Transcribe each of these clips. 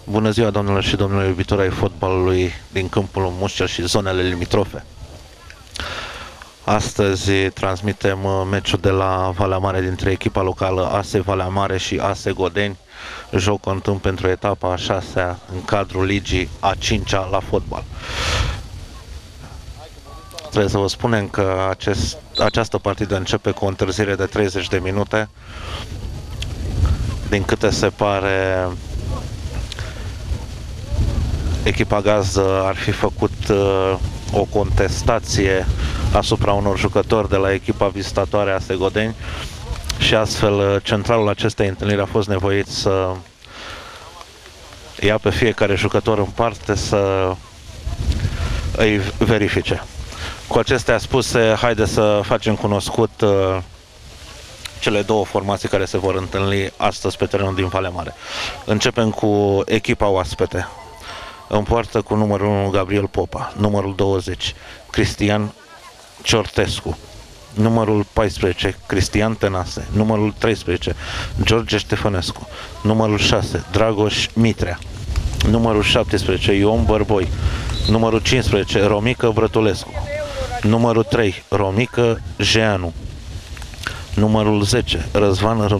Bună ziua, doamnelor și domnilor iubitori ai fotbalului din câmpul Mușcel și zonele limitrofe. Astăzi transmitem meciul de la Valea Mare dintre echipa locală ASE Valea Mare și ASE Godeni, joc contând pentru etapa a 6-a în cadrul ligii a 5-a la fotbal. Trebuie să vă spunem că această partidă începe cu o întârziere de 30 de minute. Din câte se pare, echipa gazdă ar fi făcut o contestație asupra unor jucători de la echipa vizitatoare a ASE Godeni și astfel centralul acestei întâlniri a fost nevoit să ia pe fiecare jucător în parte să îi verifice. Cu acestea spuse, haideți să facem cunoscut cele două formații care se vor întâlni astăzi pe terenul din Valea Mare. Începem cu echipa oaspete. În poartă cu numărul 1 Gabriel Popa, numărul 20 Cristian Ciortescu, numărul 14 Cristian Tenase, numărul 13 George Ștefănescu, numărul 6 Dragoș Mitrea, numărul 17 Ion Bărboi, numărul 15 Romică Brătulescu, numărul 3 Romică Jeanu, numărul 10 Răzvan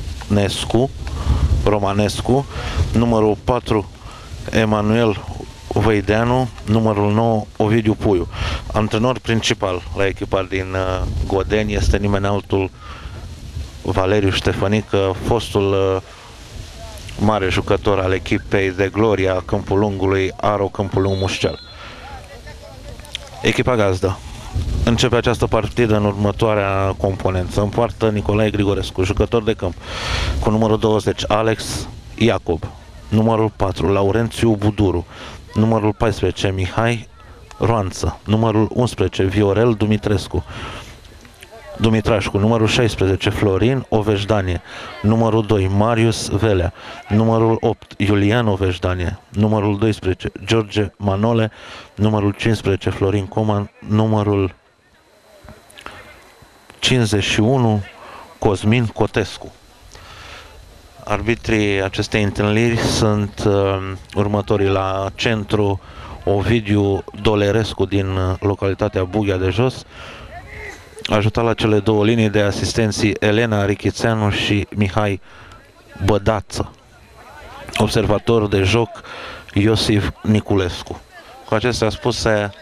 Romanescu, numărul 4 Emanuel Văideanu, numărul 9 Ovidiu Puiu. Antrenor principal la echipa din Godeni este nimeni altul Valeriu Ștefănică, fostul mare jucător al echipei de gloria a Câmpul Lungului, Aro Câmpul Lung Mușcel. Echipa gazdă începe această partidă în următoarea componență. În poartă Nicolae Grigorescu, jucător de câmp, cu numărul 20 Alex Iacob, numărul 4 Laurențiu Buduru, numărul 14 Mihai Roanță, numărul 11 Viorel Dumitrașcu, numărul 16 Florin Ovejdanie, numărul 2 Marius Velea, numărul 8 Iulian Ovejdanie, numărul 12 George Manole, numărul 15 Florin Coman, numărul 51 Cosmin Cotescu. Arbitrii acestei întâlniri sunt următorii: la centru Ovidiu Dolerescu din localitatea Bughea de Jos, ajutat la cele două linii de asistenții Elena Richițeanu și Mihai Bădață. Observator de joc Iosif Niculescu. Cu acestea spuse,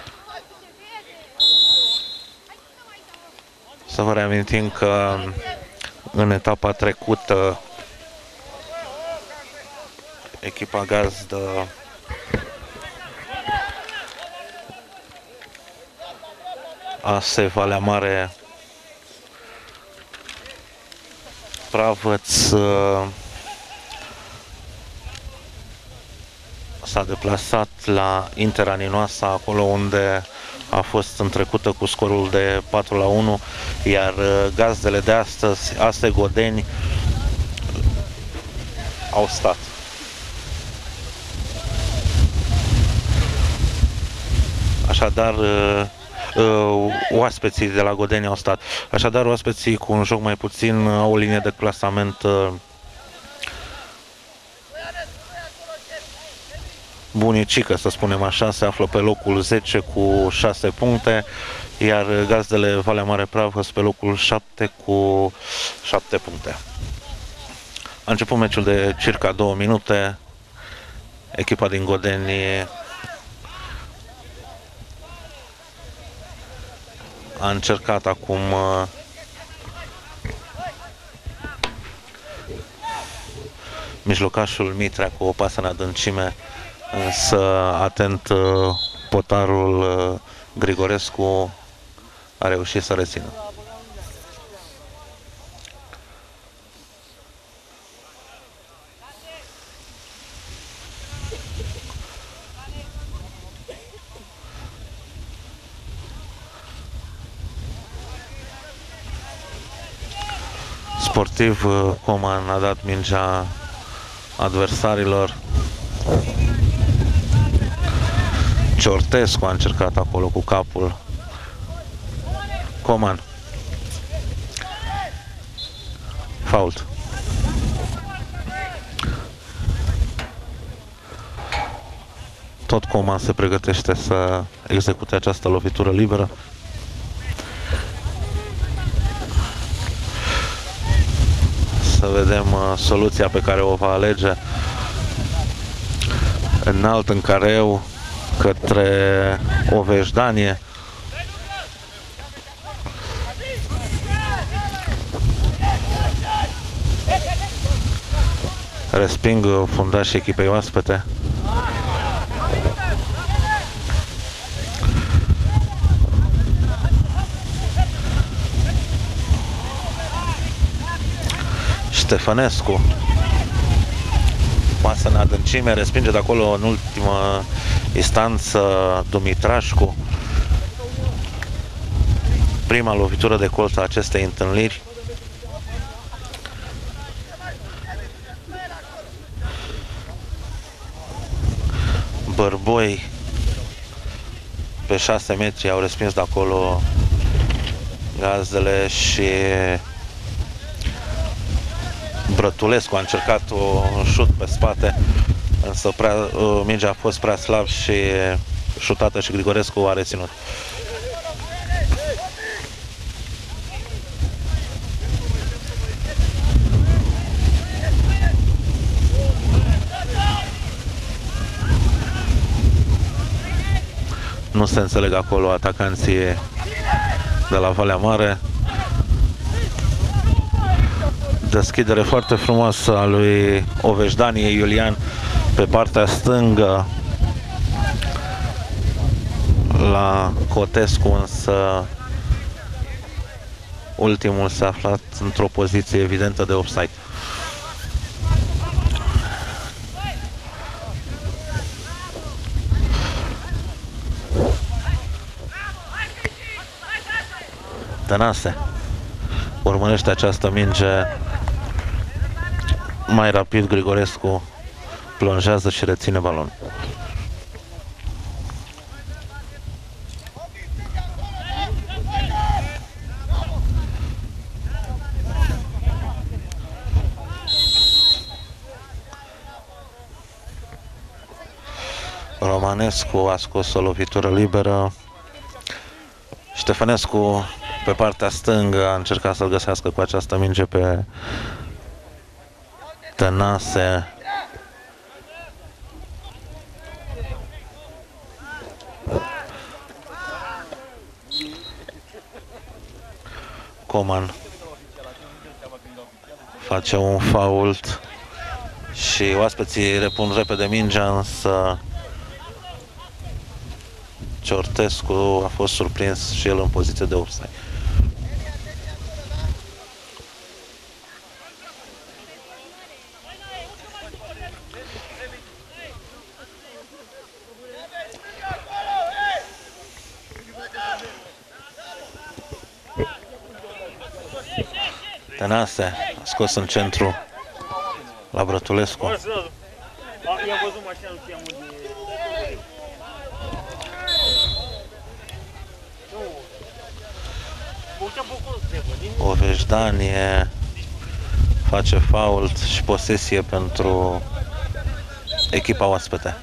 să vă reamintim că în etapa trecută echipa gazdă ASE Valea Mare Pravăț s-a deplasat la Inter Aninoasa, acolo unde a fost întrecută cu scorul de 4-1, iar gazdele de astăzi, ASE Godeni, au stat. Așadar, oaspeții de la Godeni au stat. Așadar, oaspeții cu un joc mai puțin au o linie de clasament bunicică, să spunem așa, se află pe locul 10 cu 6 puncte, iar gazdele Valea Mare Pravăț pe locul 7 cu 7 puncte. A început meciul de circa 2 minute. Echipa din Godeni a încercat acum mijlocașul Mitrea cu o pasă în adâncime, însă atent potarul Grigorescu a reușit să rețină. Sportiv Coman a dat mingea adversarilor. Ciortescu a încercat acolo cu capul. Coman. Fault. Tot Coman se pregătește să execute această lovitură liberă. Să vedem soluția pe care o va alege. Înalt în careu către Ovejdanie. Resping fundașii echipei oaspete. Ștefănescu pasă în adâncime, respinge de acolo în ultimă instanță Dumitrașcu. Prima lovitură de colț a acestei întâlniri. Bărboi pe 6 metri au respins de acolo gazdele și Brătulescu a încercat un șut pe spate, însă mingea a fost prea slab și șutată și Grigorescu a reținut. Nu se înțeleg acolo atacanții de la Valea Mare. Deschidere foarte frumoasă a lui Ovejdanie Iulian pe partea stângă la Cotescu, însă ultimul s-a aflat într-o poziție evidentă de offside. Tănase urmărește această minge mai rapid. Grigorescu plonjează și reține balonul. Romanescu a scos o lovitură liberă. Ștefănescu pe partea stângă a încercat să-l găsească cu această minge pe Tănase. Coman face un fault și oaspeții repun repede mingea, însă Ciortescu a fost surprins și el în poziție de offside. Tănase a scos în centru la Brătulescu. Ovejdanie face fault și posesie pentru echipa oaspete.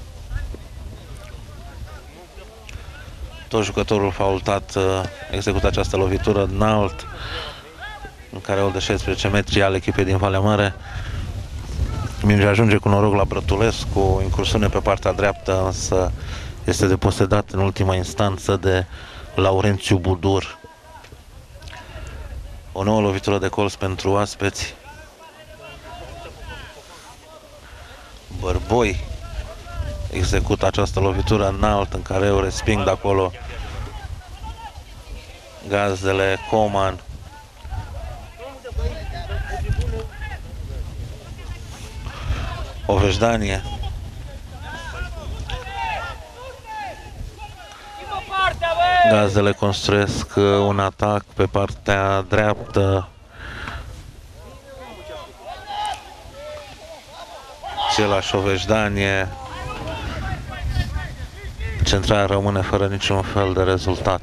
Tot jucătorul faultat execută această lovitură înalt în careul de 16 metri al echipei din Valea Mare. Mingea ajunge cu noroc la Brătulescu, incursiune pe partea dreaptă, însă este deposedat în ultima instanță de Laurențiu Budur. O nouă lovitură de colț pentru oaspeți. Bărboi execută această lovitură înalt în care o resping de acolo gazdele. Coman Ovejdanie gazdele construiesc un atac pe partea dreaptă. Același Ovejdanie. Centrarea rămâne fără niciun fel de rezultat.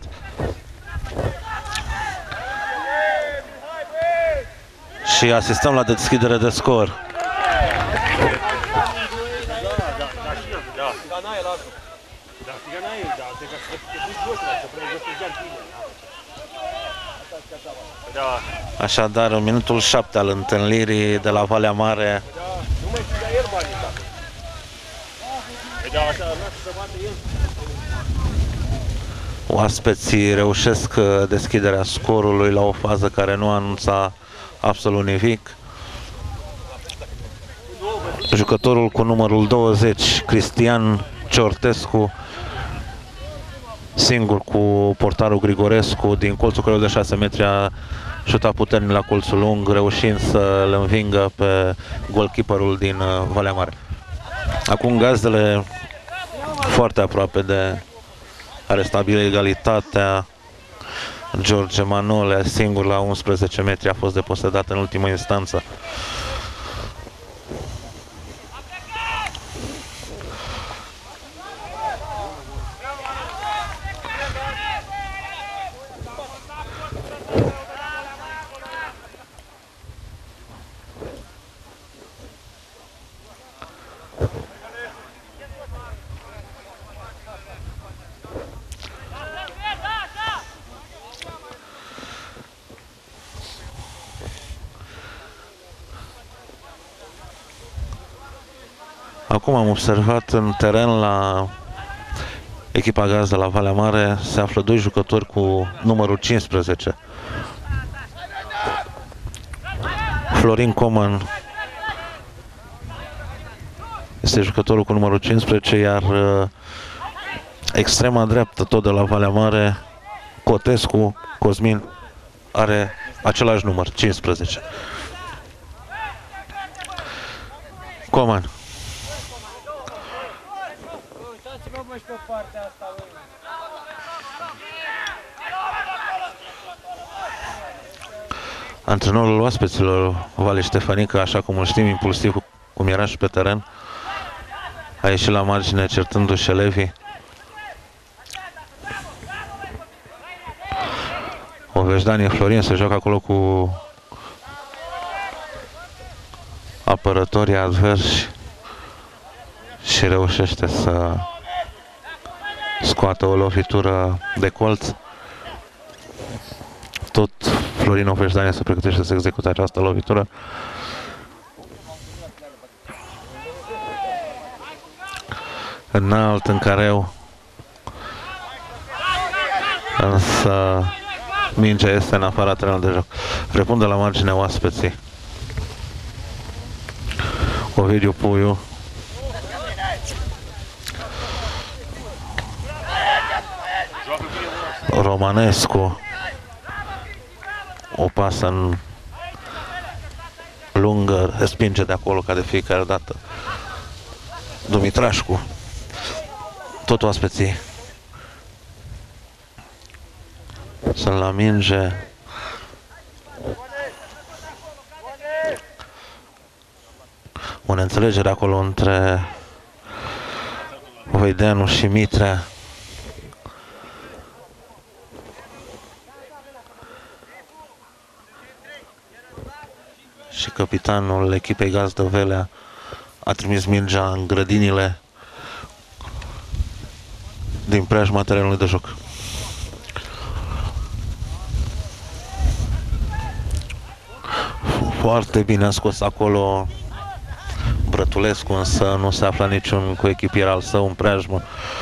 Și asistăm la deschidere de scor. Da. Țigana e la altul. Da, țigana e, da. Te duci jos, să pregătești geam tine. Da. Așadar, în minutul 7 al întâlnirii de la Valea Mare. Da, nu mai țiga el banii, da. Da, așa, lasă să bată el. Oaspeții reușesc deschiderea scorului la o fază care nu anunța absolut nimic. Jucătorul cu numărul 20, Cristian Ciortescu, singur cu portarul Grigorescu, din colțul creul de 6 metri a șutat puternic la colțul lung, reușind să-l învingă pe goalkeeperul din Valea Mare. Acum gazdele foarte aproape de a restabili egalitatea. George Manole, singur la 11 metri, a fost deposedat în ultima instanță. Acum am observat în teren la echipa gazdă la Valea Mare se află doi jucători cu numărul 15. Florin Coman este jucătorul cu numărul 15, iar extrema dreaptă tot de la Valea Mare, Cotescu Cosmin, are același număr, 15. Coman. Antrenorul oaspeților, Vali Ștefanică, așa cum îl știm, impulsiv cum era și pe teren, a ieșit la margine certându-și elevii. Ovejdanie Florin se joacă acolo cu apărătorii adversi și reușește să scoată o lovitură de colț. Tot Florin Ovejdanie se pregătește să execute această lovitură. Înalt, în careu. Însă mingea este în afara terenului de joc. Răspunde la marginea oaspeții. Ovidiu Puiu. Romanescu. O pasă în lungă, respinge de acolo ca de fiecare dată Dumitrașcu. Tot oaspeții sunt la minge. O neînțelegere acolo între Voideanu și Mitrea. Și capitanul echipei gazdă Velea a trimis mingea în grădinile din preajma terenului de joc. Foarte bine a scos acolo Brătulescu, însă nu se află niciun coechipier al său în preajmă.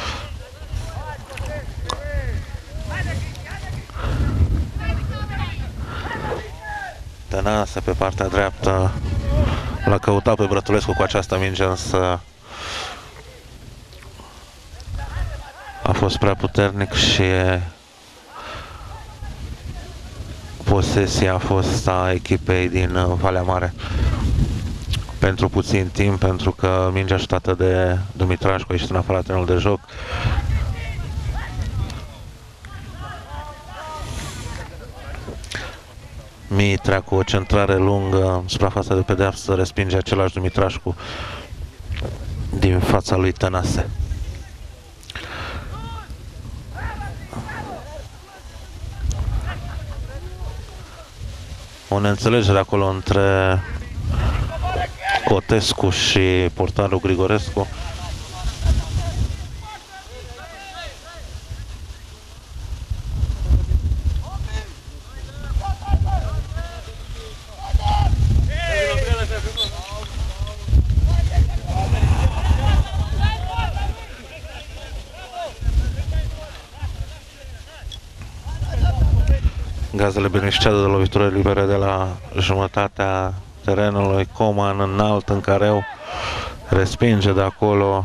Tănase pe partea dreaptă, l-a căutat pe Brătulescu cu această minge, însă a fost prea puternic și posesia a fost a echipei din Valea Mare pentru puțin timp, pentru că mingea șutată de Dumitrașcu a ieșit în afara terenului de joc. Mitrea cu o centrare lungă, suprafața de pedeapsă, respinge același Dumitrașcu din fața lui Tănase. O neînțelegere acolo între Cotescu și portarul Grigorescu. Gazdele beneficiază de lovitură libere de la jumătatea terenului. Coman înalt în careu, respinge de acolo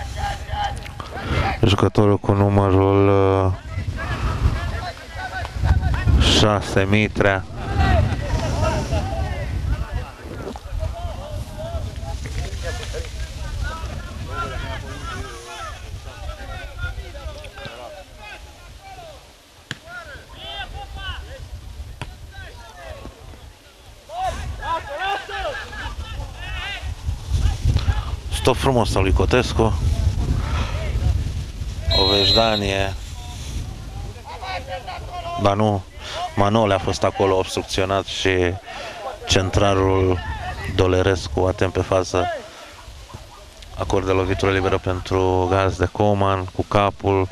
jucătorul cu numărul 6, Mitrea. Stop frumos al lui Cotescu. O vejdanie. Dar nu, Manole a fost acolo obstrucționat și centrarul Dolerescu, atent pe fază, acordă lovitură liberă pentru Gazde. Coman cu capul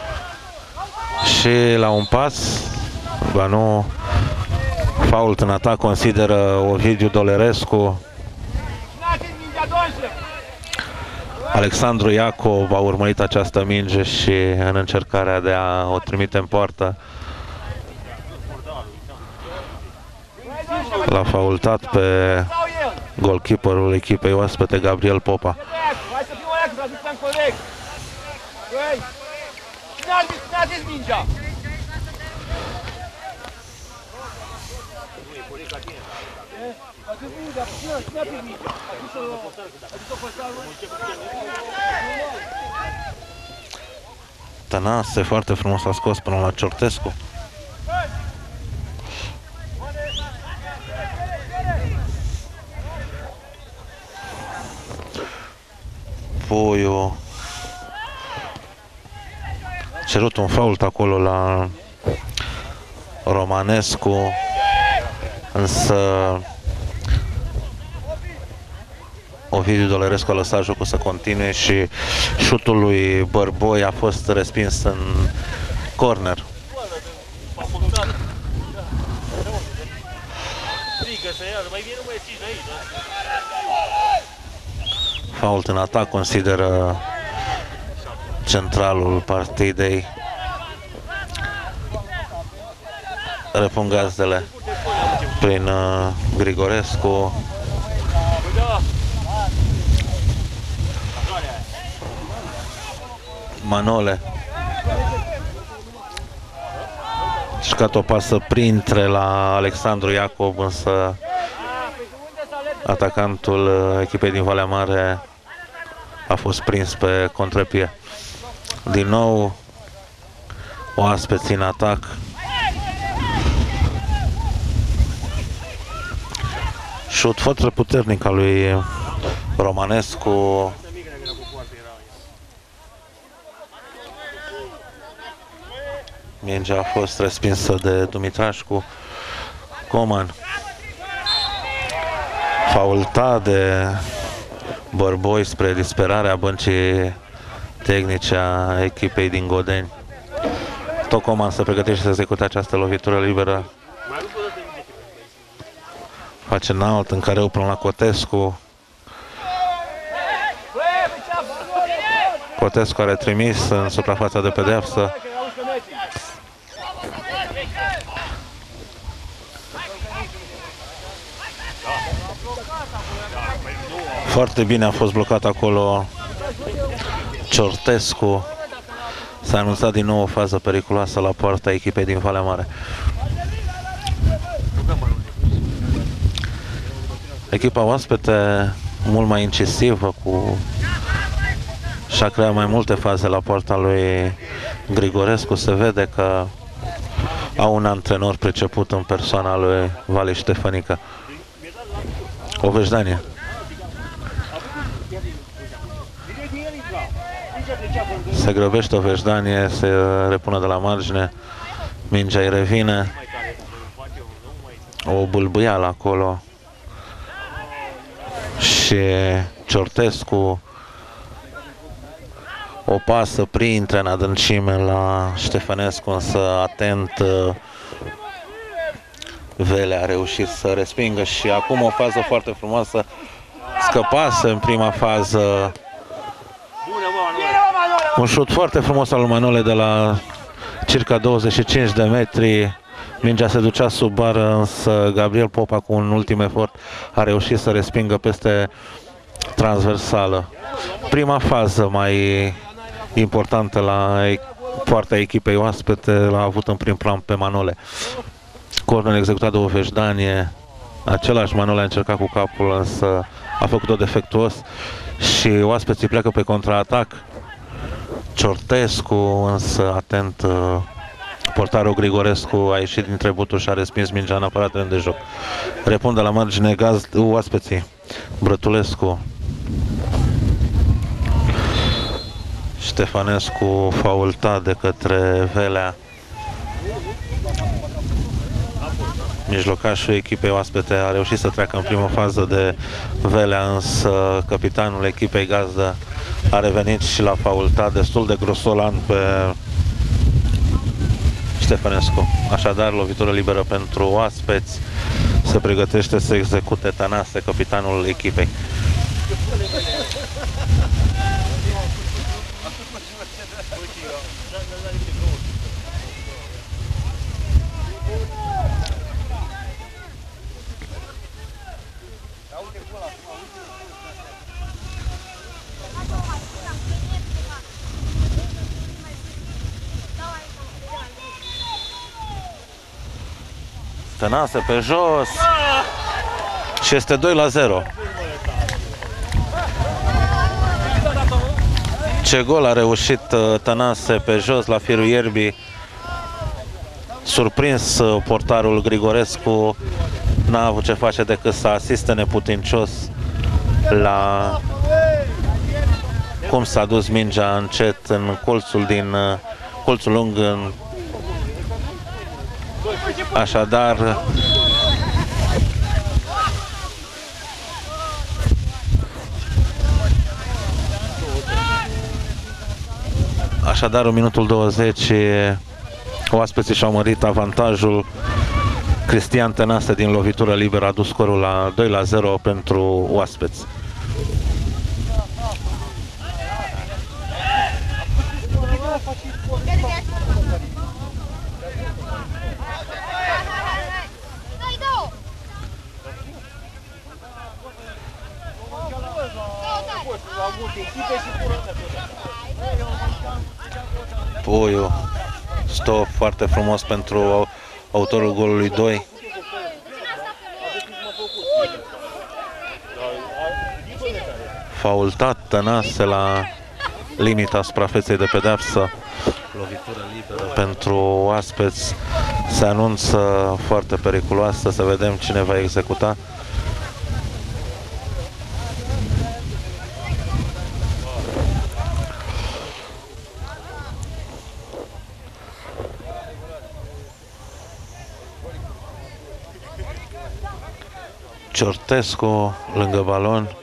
și la un pas, ba nu, fault în atac consideră Ovidiu Dolerescu. Alexandru Iacov a urmărit această minge și în încercarea de a o trimite în poartă l-a faultat pe golkeeperul echipei oaspete, Gabriel Popa. Tănase foarte frumos a scos până la Ciortescu. Puiu cerut un fault acolo la Romanescu, însă Ovidiu Dolerescu a lăsat jocul să continue și șutul lui Bărboi a fost respins în corner. Fault în atac consideră centralul partidei. Repun Gazdele prin Grigorescu. Manole jucat o pasă printre la Alexandru Iacov, însă atacantul echipei din Valea Mare a fost prins pe contrapie. Din nou oaspeți în atac. Șut foarte puternic al lui Romanescu. Mingea a fost respinsă de Dumitrașcu. Coman faultat de Bărboi spre disperarea băncii tehnice a echipei din Godeni. Tot Coman se pregătește să execute această lovitură liberă. Face înalt în careu până la Cotescu. Cotescu are trimis în suprafața de pedeapsă. Foarte bine a fost blocat acolo Ciortescu. S-a anunțat din nou o fază periculoasă la poarta echipei din Valea Mare. Echipa oaspete mult mai incisivă, și-a creat mai multe faze la poarta lui Grigorescu. Se vede că au un antrenor priceput în persoana lui Vali Ștefănică. O vejdanie. Se grăbește o vejdanie, se repune de la margine, mingea îi revine, o bâlbâială acolo și Ciortescu o pasă printre în adâncime la Ștefănescu, însă atent Vele a reușit să respingă și acum o fază foarte frumoasă, scăpase în prima fază. Un șut foarte frumos al lui Manole de la circa 25 de metri, Mingea se ducea sub bară, însă Gabriel Popa cu un ultim efort a reușit să respingă peste transversală. Prima fază mai importantă la poarta echipei oaspete l-a avut în prim plan pe Manole. Corner executat de Ovejdanie. Același Manole a încercat cu capul, însă a făcut-o defectuos și oaspeții pleacă pe contraatac. Ciortescu, însă atent, portarul Grigorescu a ieșit dintre buturi și a respins mingea în aparatul de joc. Repun de la margine oaspeții. Brătulescu. Ștefănescu faultat de către Velea. Mijlocașul echipei oaspete a reușit să treacă în prima fază de Velea, însă capitanul echipei gazdă a revenit și l-a faultat destul de grosolan pe Ștefănescu. Așadar, lovitură liberă pentru oaspeți. Se pregătește să execute Tănase, capitanul echipei. Tănase pe jos și este 2-0. Ce gol a reușit Tănase pe jos la firul ierbii. Surprins portarul Grigorescu, n-a avut ce face decât să asiste neputincios la cum s-a dus mingea încet în colțul lung. Așadar, în minutul 20, oaspeții și-au mărit avantajul. Cristian Tănase din lovitură liberă a dus scorul la 2-0 pentru oaspeți. Puiu, stop foarte frumos pentru autorul golului 2. Faultat Tănase la limita suprafeței de pedeapsă. Lovitură liberă pentru oaspeți. Se anunță foarte periculoasă. Să vedem cine va executa. Ciortescu lângă balon.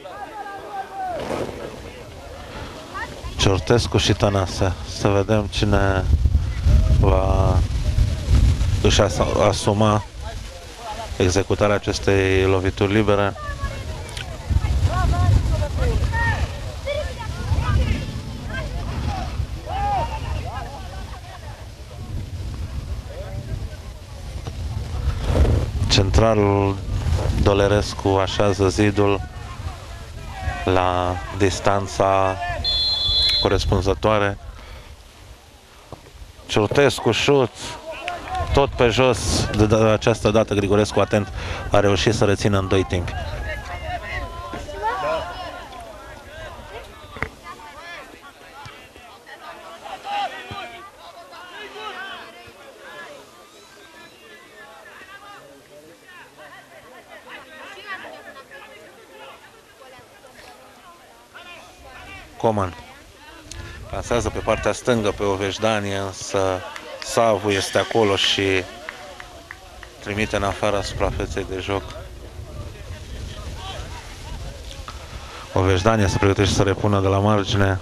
Ciortescu și Tănase. Să vedem cine va își asuma executarea acestei lovituri libere. Centralul Dolerescu așează zidul la distanța corespunzătoare. Ciortescu șut, tot pe jos. De această dată Grigorescu, atent, a reușit să rețină în 2 timpi. Coman lansează pe partea stângă pe Ovejdanie, însă Savu este acolo și trimite în afara suprafeței de joc. Ovejdanie se pregătește să repună de la margine.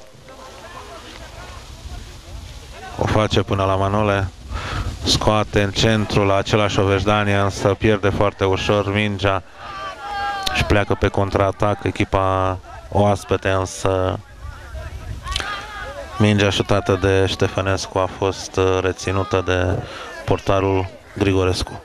O face până la Manole. Scoate în centru la același Ovejdanie, însă pierde foarte ușor mingea și pleacă pe contraatac echipa oaspete, însă mingea șutată de Ștefănescu a fost reținută de portarul Grigorescu.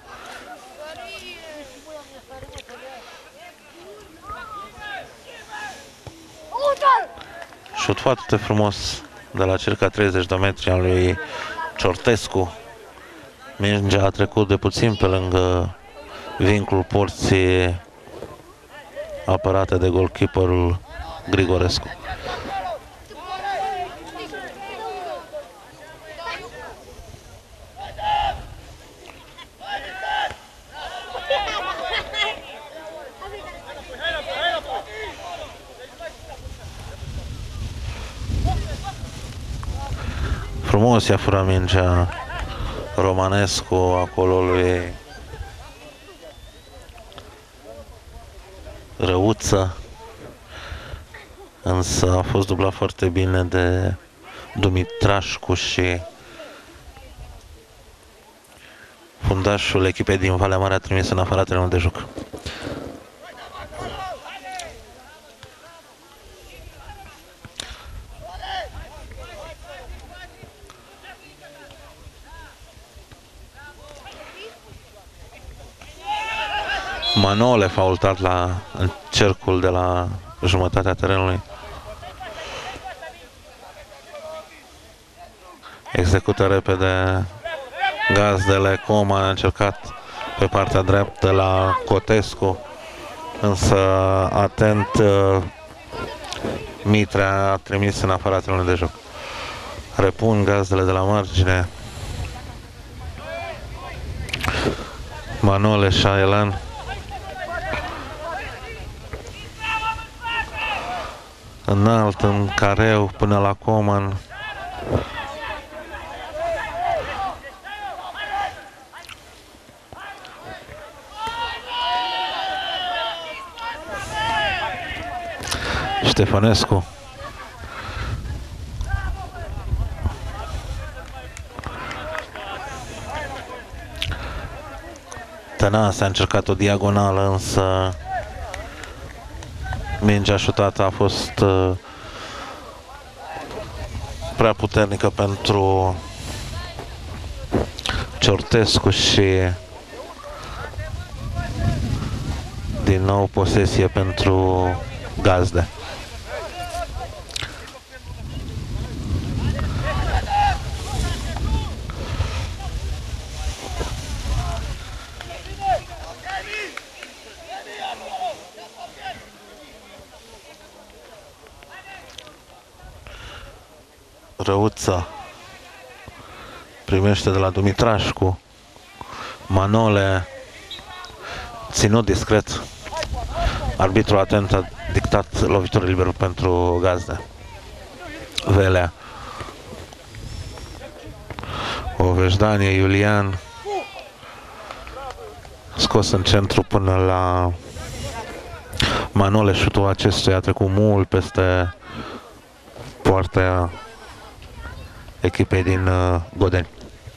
Șut foarte frumos de la circa 30 de metri al lui Ciortescu. Mingea a trecut de puțin pe lângă vincul porții apărate de goalkeeperul Grigorescu. Frumos i-a furat mingea Romanescu acolo lui Răuță, însă a fost dublat foarte bine de Dumitrașcu și fundașul echipei din Valea Mare a trimis în afara terenului de joc. Manole faultat în cercul de la jumătatea terenului. Execută repede gazdele. Coman a încercat pe partea dreaptă la Cotescu, însă atent Mitrea a trimis în afara terenului de joc. Repun gazdele de la margine. Manole și Aelan. Înalt, în careu, până la Coman. Ștefănescu. Tănase a încercat o diagonală, însă mingea șutată a fost prea puternică pentru Ciortescu și din nou posesie pentru gazde. Răuță primește de la Dumitrașcu. Manole ținut discret. Arbitrul atent a dictat lovitură liberă pentru gazde. Velea. O vejdanie Iulian. Scos în centru până la Manole. Șutul acestuia a trecut mult peste poarta echipei din Godeni.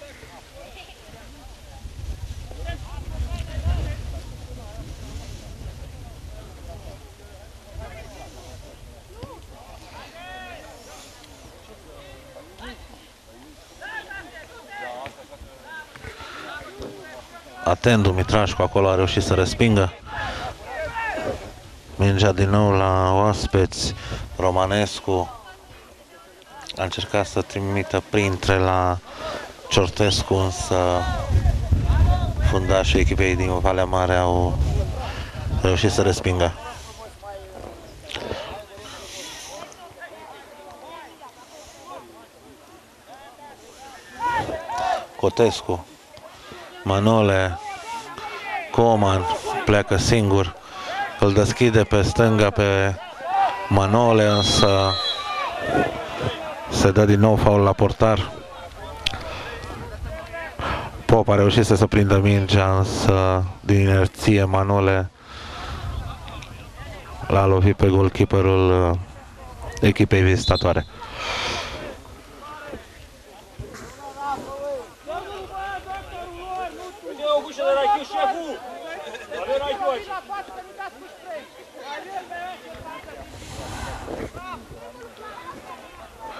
Atent Dumitrașcu acolo a reușit să respingă. Mingea din nou la oaspeți. Romanescu a încercat să trimită printre la Ciortescu, însă fundașii echipei din Valea Mare au reușit să respingă. Cotescu, Manole, Coman pleacă singur, îl deschide pe stânga pe Manole, însă se dă din nou faul la portar. Pop a reușit să se prindă mingea, însă din inerție Manole l-a lovit pe goalkeeperul echipei vizitatoare.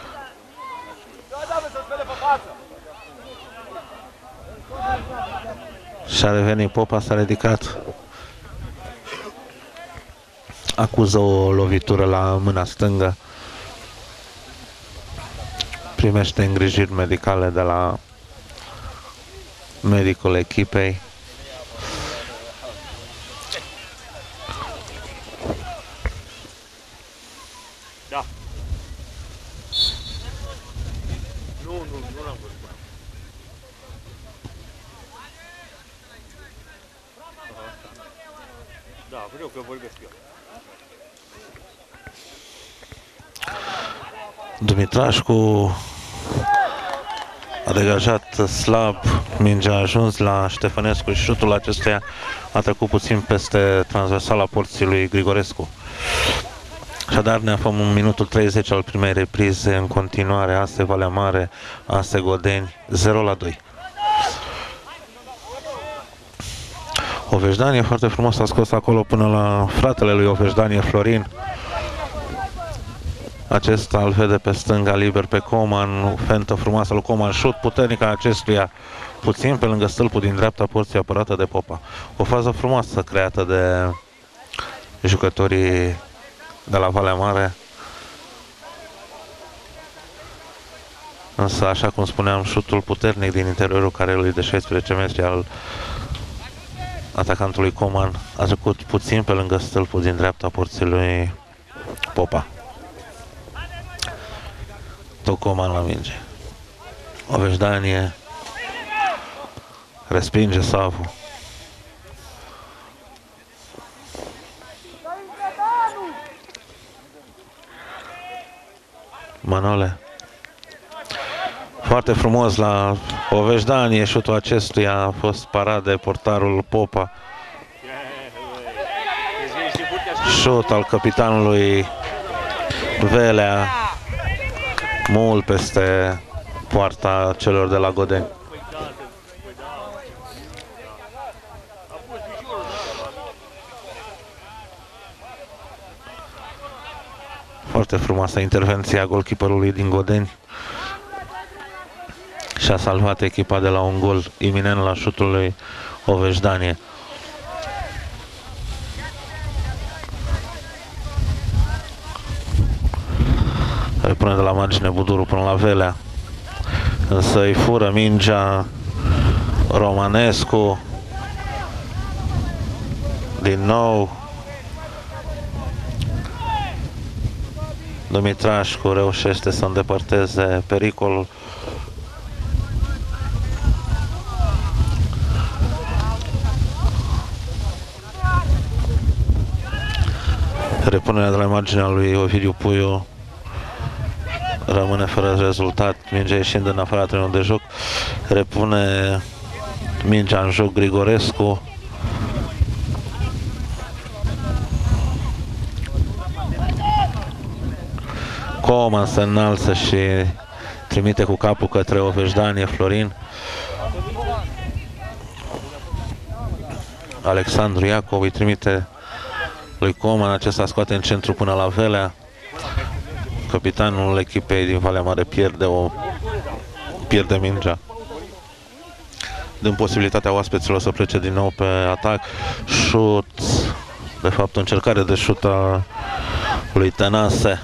Da, să spele pe față! Și-a revenit Popa, s-a ridicat. Acuză o lovitură la mâna stângă. Primește îngrijiri medicale de la medicul echipei. Da. Nu l-am văzut. Da, vreau că vorbesc eu. Dumitrașcu a degajat slab, mingea a ajuns la Ștefănescu și șutul acestuia a trecut puțin peste transversala porții lui Grigorescu. Așadar ne aflăm în minutul 30 al primei reprize, în continuare ASE Valea Mare, ASE Godeni, 0-2. Ovejdanie foarte frumos a scos acolo până la fratele lui Ovejdanie, Florin. Acesta îl vede pe stânga liber pe Coman, fentă frumoasă lui Coman, șut puternic a acestuia, puțin pe lângă stâlpul din dreapta porții apărată de Popa. O fază frumoasă creată de jucătorii de la Valea Mare. Însă, așa cum spuneam, șutul puternic din interiorul carelului de 16 metri al atacantului Coman a trecut puțin pe lângă stâlpul din dreapta porții lui Popa. Tot Coman la minge. Ovejdanie respinge Savu. Manole. Foarte frumos la Ovejdanie, șutul acestuia a fost parat de portarul Popa. Șut al capitanului Velea, mult peste poarta celor de la Godeni. Foarte frumoasă intervenția golkeeperului din Godeni. Și-a salvat echipa de la un gol iminent la șutul lui Ovejdanie. Pune de la margine Buduru până la Velea. Însă îi fură mingea Romanescu. Din nou Dumitrașcu reușește să îndepărteze pericolul. Repunerea de la marginea lui Ovidiu Puiu rămâne fără rezultat, mingea ieșind în afara terenului de joc. Repune mingea în joc Grigorescu. Coman se înalță și trimite cu capul către Ovejdanie Florin. Alexandru Iacov îi trimite lui Coman, acesta scoate în centru până la Velea. Capitanul echipei din Valea Mare pierde mingea, dând posibilitatea oaspeților să plece din nou pe atac. Șut, de fapt încercare de șut a lui Tănase.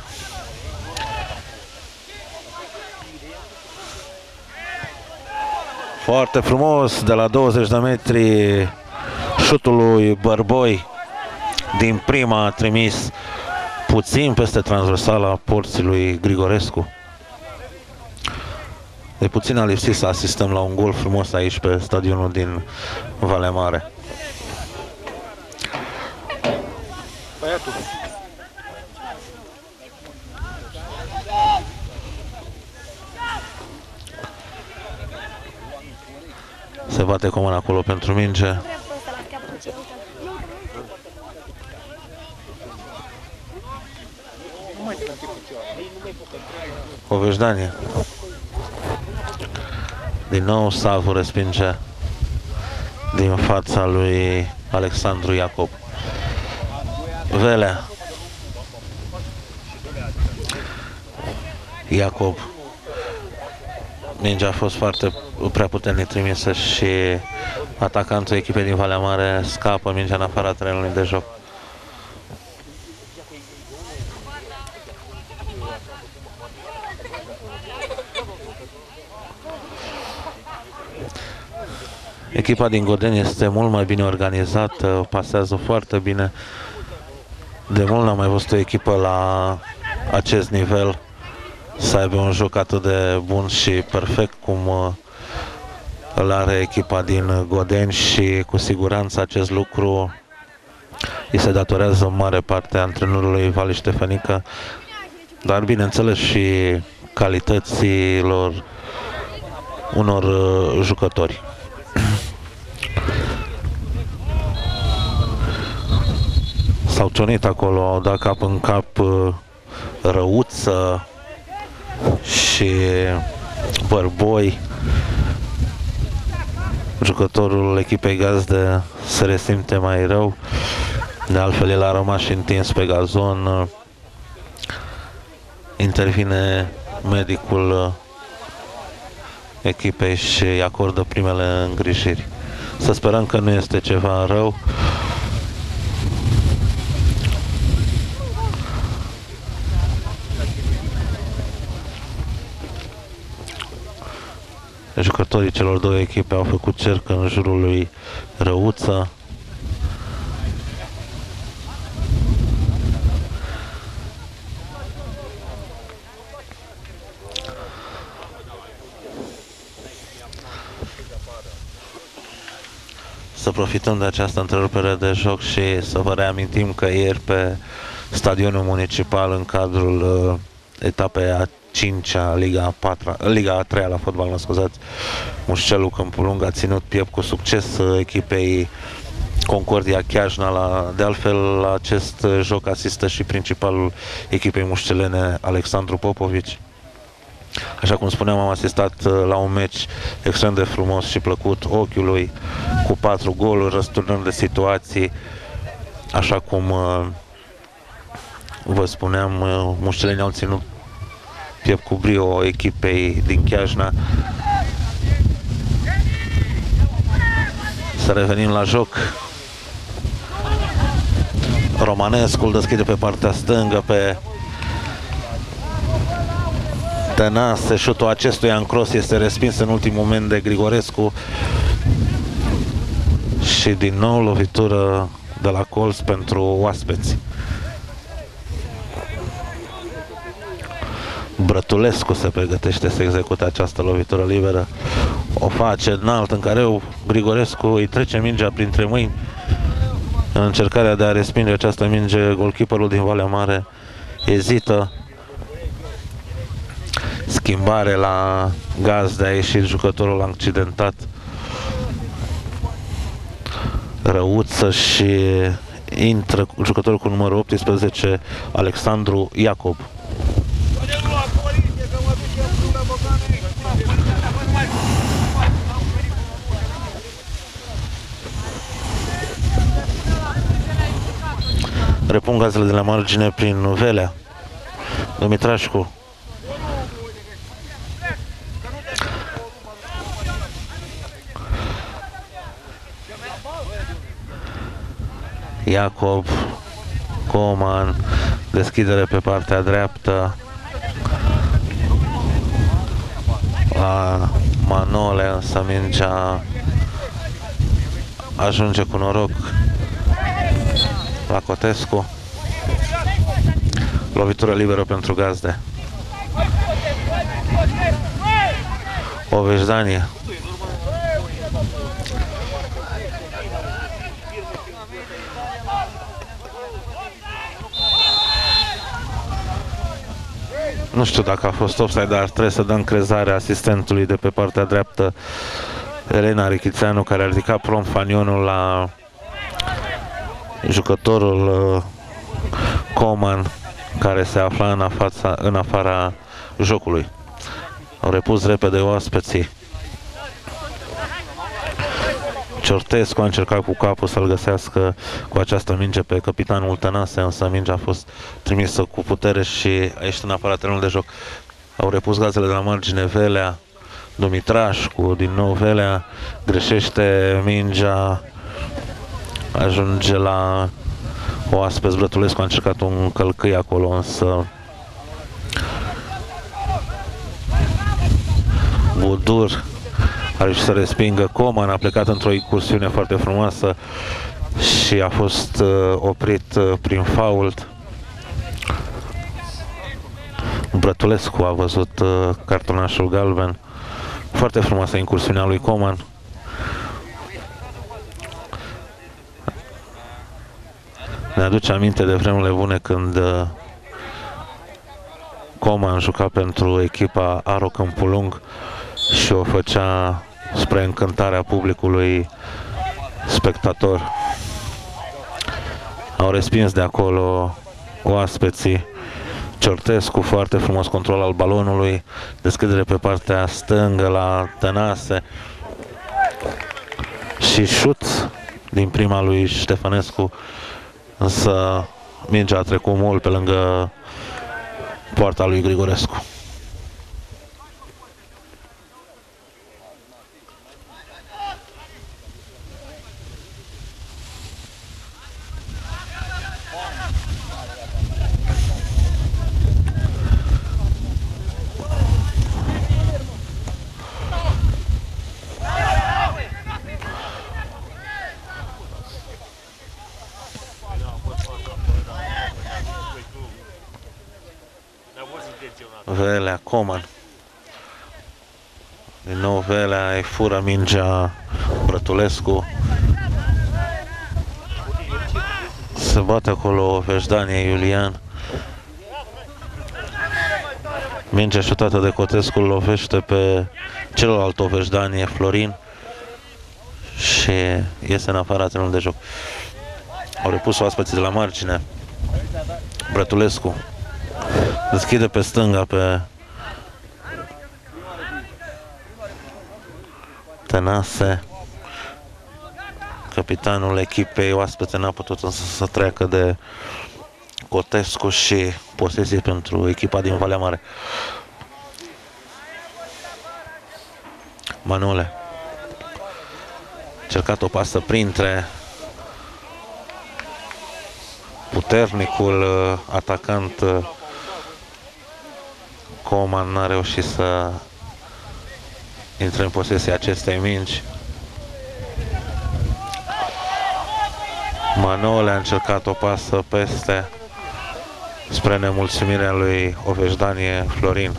Foarte frumos de la 20 de metri șutul lui Bărboi. Din prima a trimis puțin peste transversala porții lui Grigorescu. De puțin a lipsit să asistăm la un gol frumos aici pe stadionul din Valea Mare. Se bate Coman acolo pentru minge. Ovejdanie. Din nou Savu respinge din fața lui Alexandru Iacob. Velea. Iacob. Mingea a fost foarte prea puternic trimisă și atacantul echipei din Valea Mare scapă mingea în afara terenului de joc. Echipa din Godeni este mult mai bine organizată, pasează foarte bine. De mult n-am mai văzut o echipă la acest nivel să aibă un joc atât de bun și perfect cum îl are echipa din Godeni și cu siguranță acest lucru îi se datorează în mare parte antrenorului Vali Ștefănică, dar bineînțeles și calităților unor jucători. S-au ciunit acolo, au dat cap în cap Răuță și Bărboi. Jucătorul echipei gazde se resimte mai rău, de altfel el a rămas și întins pe gazon. Intervine medicul echipei și îi acordă primele îngrijiri. Să sperăm că nu este ceva rău. Jucătorii celor două echipe au făcut cerc în jurul lui Răuță. Să profităm de această întrerupere de joc și să vă reamintim că ieri pe stadionul municipal, în cadrul etapei a 5-a, Liga a 3-a la fotbal, mă scuzați, Mușcelul Câmpul Lung a ținut piept cu succes echipei Concordia Chiajna. De altfel, la acest joc asistă și principalul echipei mușcelene, Alexandru Popovici. Așa cum spuneam, am asistat la un meci extrem de frumos și plăcut ochiului, cu 4 goluri, răsturnări de situații. Așa cum vă spuneam, mușcelenii au ținut piept cu brio echipei din Chiajna. Să revenim la joc. Romanescu îl deschide pe partea stângă, pe Tănase. Șutul acestuia în cross este respins în ultimul moment de Grigorescu. Și din nou lovitură de la colț pentru oaspeți. Brătulescu se pregătește să execute această lovitură liberă. O face înalt, în care Grigorescu îi trece mingea printre mâini. În încercarea de a respinge această minge, golkeeperul din Valea Mare ezită. Schimbare la gazdă, a ieșit jucătorul accidentat, Răuță, și intră jucătorul cu numărul 18, Alexandru Iacob. Repun gazele de la margine prin Velea. Dumitrașcu. Iacob, Coman, deschidere pe partea dreaptă la Manole, însă mingea ajunge cu noroc la Cotescu. Lovitură liberă pentru gazde. Ovejdanie. Nu știu dacă a fost offside, dar trebuie să dăm crezare asistentului de pe partea dreaptă, Elena Richițeanu, care a ridicat prompt fanionul la jucătorul Coman, care se afla în afara jocului. Au repus repede oaspeții. Ciortescu a încercat cu capul să-l găsească cu această minge pe capitanul Tănase, însă mingea a fost trimisă cu putere și a ieșit în afara terenului de joc. Au repus gazele de la margine Velea, Dumitrașcu, din nou Velea, greșește mingea, ajunge la oaspeți. Brătulescu a încercat un călcâi acolo, însă Budur a reușit să respingă. Coman a plecat într-o incursiune foarte frumoasă și a fost oprit prin fault. Brătulescu a văzut cartonașul galben. Foarte frumoasă incursiunea lui Coman. Ne aduce aminte de vremurile bune când Coman juca pentru echipa Aro Câmpul Lung și o făcea spre încântarea publicului spectator. Au respins de acolo oaspeții. Ciortescu, foarte frumos control al balonului, deschidere pe partea stângă la Tănase și șut din prima lui Ștefănescu, însă mingea a trecut mult pe lângă poarta lui Grigorescu. Velea, Coman. Din nou Velea îi fură mingea Brătulescu. Se bate acolo Vejdanie Iulian. Mingea șutată de Cotescu lovește pe celălalt Vejdanie, Florin, și iese în afara terenului de joc. Au repus oaspeții de la margine. Brătulescu deschide pe stânga pe Tănase. Capitanul echipei oaspete n-a putut însă să treacă de Cotescu și posesie pentru echipa din Valea Mare. Manole cercat o pasă printre puternicul atacant. Coman n-a reușit să intre în posesia acestei mingi. Manole a încercat o pasă peste, spre nemulțumirea lui Ovejdanie Florin.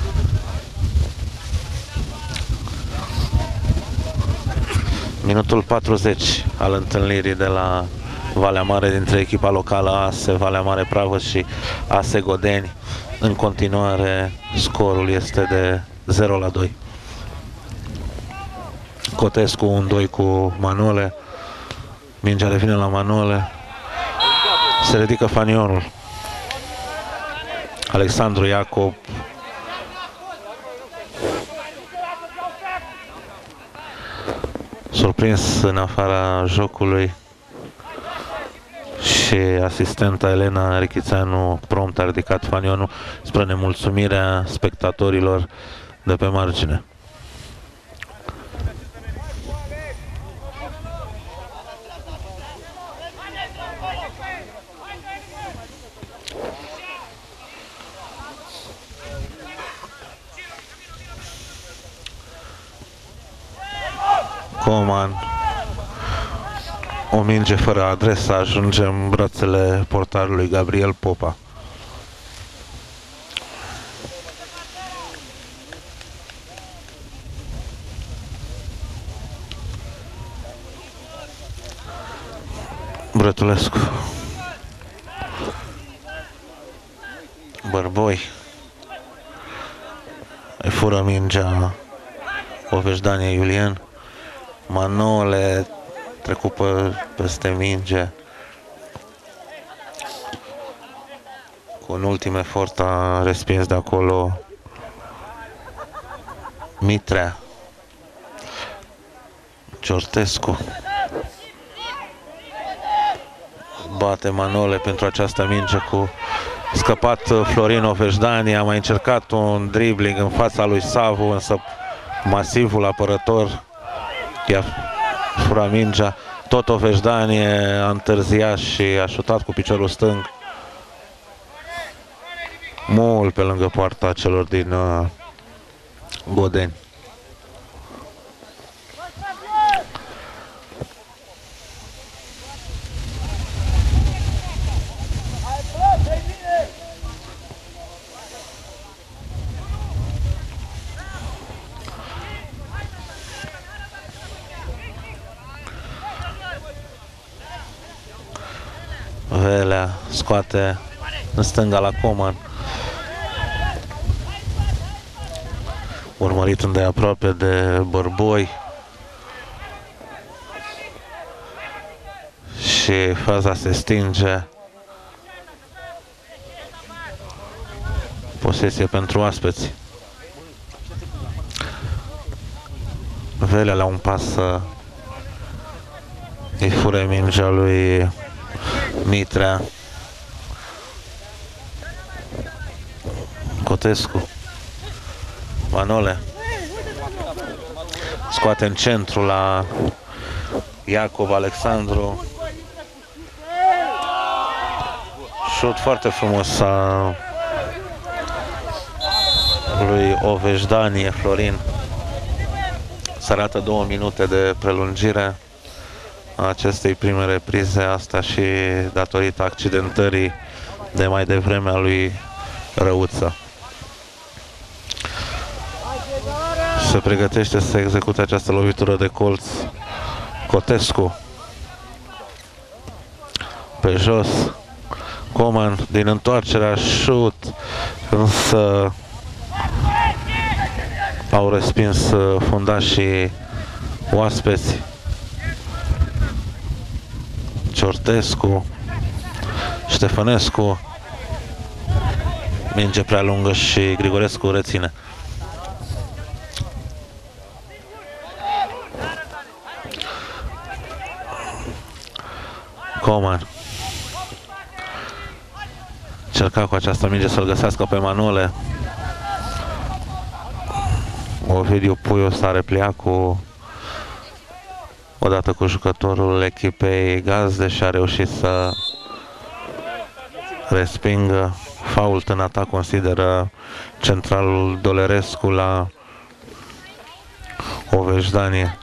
Minutul 40 al întâlnirii de la Valea Mare dintre echipa locală ASE Valea Mare Pravăs și ASE Godeni. În continuare, scorul este de 0-2. Cotescu 1-2 cu Manole. Mingea revine la Manole. Se ridică fanionul. Alexandru Iacob surprins în afara jocului și asistenta Elena Richițeanu prompt a ridicat fanionul spre nemulțumirea spectatorilor de pe margine. Coman, o minge fără adresă, ajunge în brațele portarului Gabriel Popa. Brătulescu, Bărboi, îi fură mingea Ovejdanie Iulian. Manole trecut peste minge. Cu un ultim efort a respins de acolo Mitrea. Ciortescu bate Manole pentru această minge cu scăpat Florin Ovejdanie. A mai încercat un dribbling în fața lui Savu, însă masivul apărător i-a furat mingea. Tot Ovejdanie a întârziat și a șutat cu piciorul stâng mult pe lângă poarta celor din Godeni. Velea scoate în stânga la Coman, urmărit îndeaproape de Bărboi, și faza se stinge. Posesie pentru oaspeți. Velea la un pas îi fure mingea lui Mitrea. Cotescu. Manole scoate în centru la Iacov Alexandru. Șut foarte frumos a lui Ovejdanie Florin. Se arată 2 minute de prelungire a acestei prime reprize, asta și datorită accidentării de mai devreme a lui Răuță. Se pregătește să execute această lovitură de colț Cotescu. Pe jos Coman din întoarcerea, șut, însă au respins fundașii oaspeți. Ciortescu, Ștefănescu, minge prea lungă și Grigorescu reține. Coman încerca cu această minge să-l găsească pe Manole. Ovidiu Puiu s-a repliat odată cu jucătorul echipei gazde și a reușit să respingă. Fault în atac consideră centralul Dolerescu la Ovejdanie.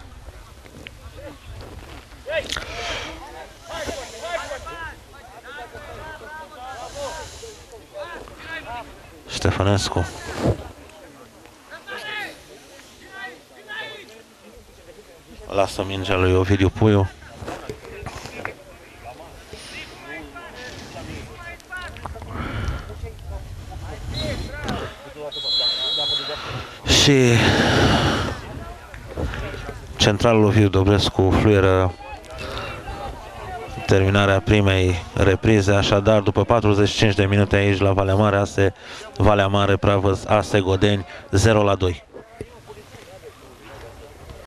Ștefănescu. Lasă mingea lui Ovidiu Puiu. Și centralul Ovidiu Dobrescu fluieră terminarea primei reprize. Așadar, după 45 de minute aici la Valea Mare, Valea Mare Pravăz, AS Godeni 0-2.